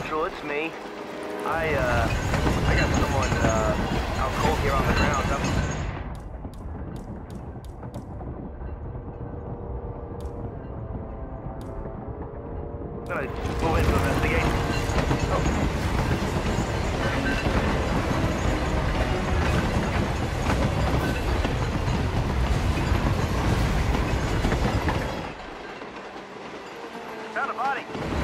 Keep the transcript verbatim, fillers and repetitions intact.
Central, it's me. I, uh, I got someone, uh, out cold here on the ground. I'm... I'm gonna move in to investigate. Oh. Found a body.